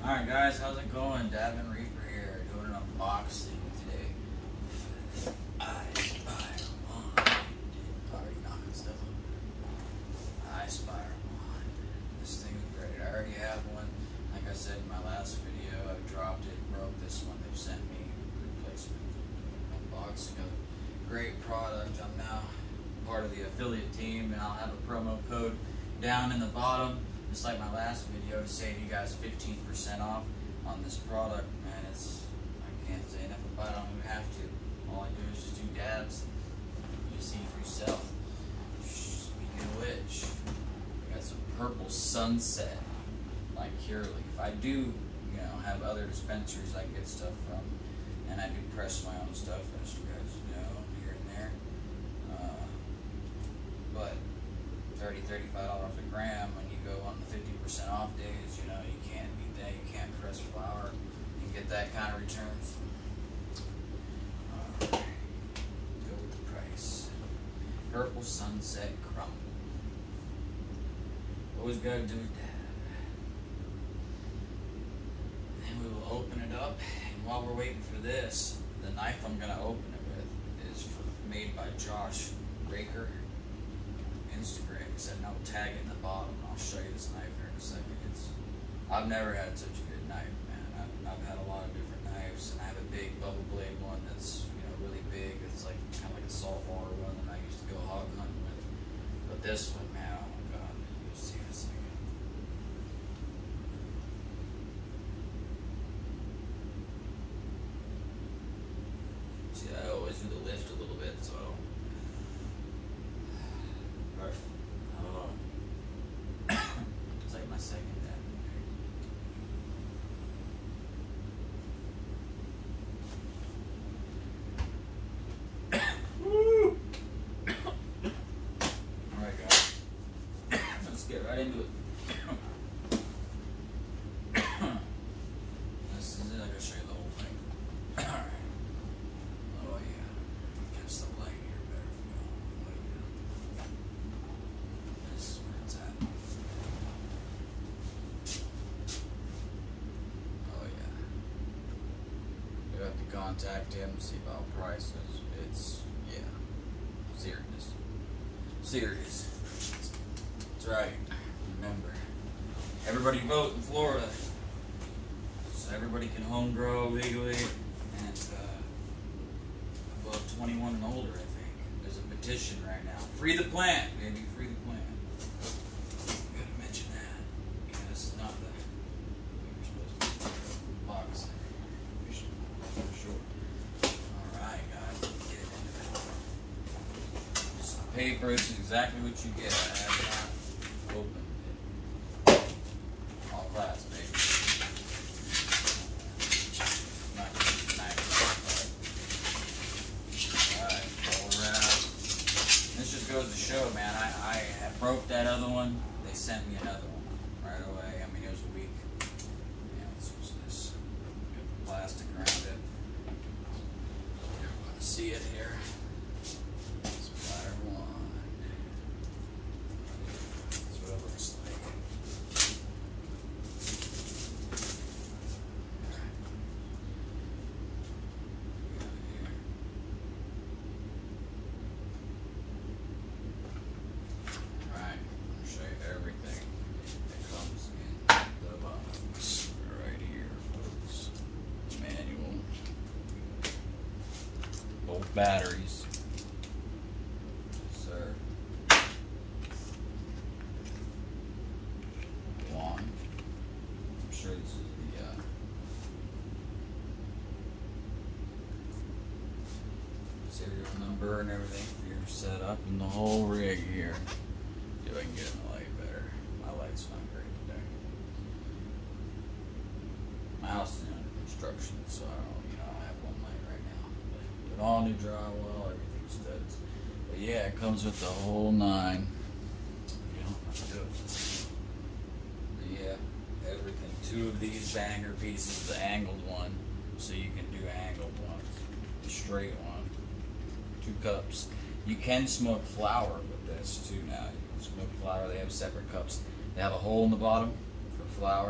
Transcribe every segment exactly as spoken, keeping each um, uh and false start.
Alright guys, how's it going? Davin Reaper here, doing an unboxing today. Ispire one. Already knocking stuff up. Ispire one. This thing is great. I already have one. Like I said in my last video, I dropped it, broke this one. They've sent me replacement. Unboxing of a great product. I'm now part of the affiliate team, and I'll have a promo code down in the bottom, just like my last video, to save you guys fifteen percent off on this product. Man, it's, I can't say enough about it. I don't even have to. All I do is just do dabs. You see for yourself. Speaking of which, I got some purple sunset, like Cureleaf. I do, you know, have other dispensaries I get stuff from, and I do press my own stuff, as you guys know, here and there. Uh, but thirty, thirty-five dollars a gram when you go on the fifty percent off days, you know, you can't beat that. You can't press flower and get that kind of returns. Alright, go with the price. Purple Sunset Crumble. Always gotta do that. Then we will open it up, and while we're waiting for this, the knife I'm gonna open it with is for, made by Josh Raker. Instagram. He said, no, tag it in the bottom, and I'll show you this knife here in a second. It's, I've never had such a good knife, man. I've, I've had a lot of different knives, and I have a big double blade one that's, you know, really big. It's like kind of like a saltwater one that I used to go hog hunting with. But this one, man, oh my god, you'll see in a second. See, I always do the lift a little bit, so I don't. Oh. It's like my second dad. Woo! Alright guys. Let's get right into it. This is it. I gotta show you the whole thing. Alright. Oh yeah. Catch the light here better if you go. Oh yeah. This is where it's at. Oh yeah. You have to contact him, see about prices. It's, yeah, serious. Serious. That's right. Remember, everybody vote in Florida, so everybody can home grow legally, and uh, above twenty-one and older, I think. There's a petition right now. Free the plant, baby. Free the plant. Gotta mention that. Yeah, this is not the way we're supposed to do box. We should, for sure. Alright, guys, let's get into it. This is the paper. This is exactly what you get. I have not opened it. All glass, baby. Not just a knife. Alright, roll around. This just goes to show, man, I, I have broke that other one. They sent me another one right away. I mean, it was a week. Yeah, let's use this. Get the plastic around it. You're going to see it here. Ispire one. That's what it looks like. Alright, I'll show you everything that comes in the box right here, folks. Manual. Both batteries. Yes, sir. One. I'm sure this is the uh, serial number and everything for your setup and the whole rig here. See if I can get in the light better. My light's not great today. My house is under construction, so I don't, you know, I have one light right now. But all new drywall, everything's studs. But yeah, it comes with the whole nine. You don't have to do it. But yeah, everything. Two of these banger pieces, the angled one, so you can do angled ones. The straight one. Two cups. You can smoke flower with this too now. You can smoke flower. They have separate cups. They have a hole in the bottom for flower.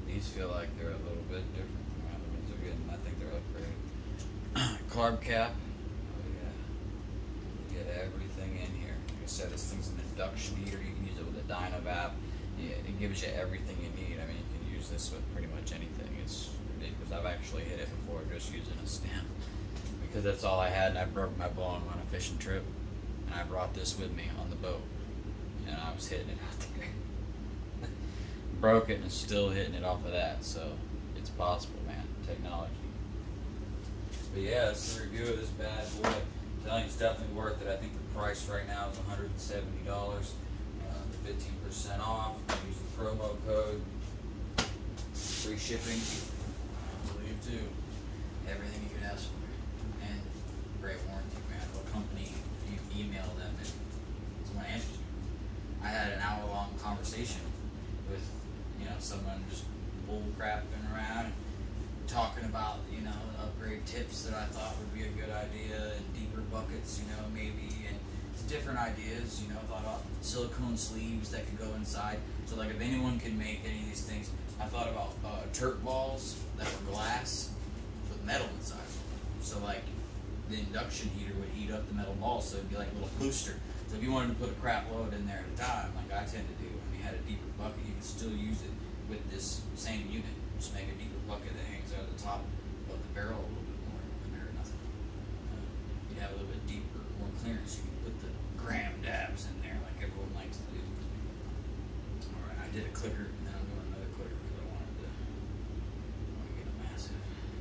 These feel like they're a little bit different from the other ones. They're getting, I think they're upgraded. Carb cap. Oh yeah. You get everything in here. Like I said, this thing's an induction heater. You can use it with a Dynavap. Yeah, it gives you everything you need. I mean, you can use this with pretty much anything. It's ridiculous. I've actually hit it before just using a stem because that's all I had, and I broke my bone on a fishing trip, and I brought this with me on the boat, and I was hitting it out there. Broke it and still hitting it off of that, so it's possible, man. Technology. But yeah, that's the review of this bad boy. I'm telling you, it's definitely worth it. I think the price right now is one hundred seventy dollars. Uh, the fifteen percent off. Use the promo code. Free shipping. I believe too. Everything you could ask for. And great warranty, man. What company, if you email them and someone answers you. I had an hour long conversation with, you know, someone just bull crapping around, talking about, you know, upgrade tips that I thought would be a good idea, and deeper buckets, you know, maybe, and it's different ideas, you know, thought about silicone sleeves that could go inside. So like if anyone can make any of these things, I thought about uh, turk balls that were glass with metal inside. So like the induction heater would heat up the metal balls, so it'd be like a little booster. So if you wanted to put a crap load in there at a time, like I tend to do, and you had a deeper bucket, you could still use it with this same unit. Just make a deeper bucket that hangs out of the top of the barrel a little bit more than there or nothing. Uh, you'd have a little bit deeper, more clearance. You could put the gram dabs in there like everyone likes to do. Alright, I did a clicker, and then I'm doing another clicker because I wanted to, I want to get a massive.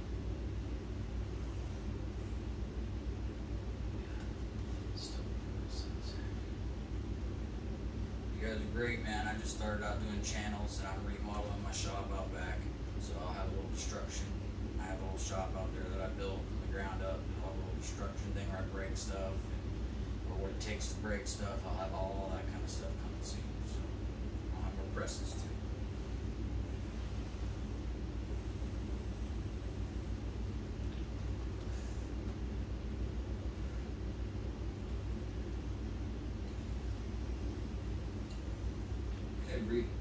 You guys are great, man. I just started out doing channels, and I'm remodeling my shop out back. So I'll have a little destruction. I have a little shop out there that I built from the ground up. I'll have a little destruction thing where I break stuff, or what it takes to break stuff. I'll have all that kind of stuff coming soon. So I'll have more presses too. Okay, Bree.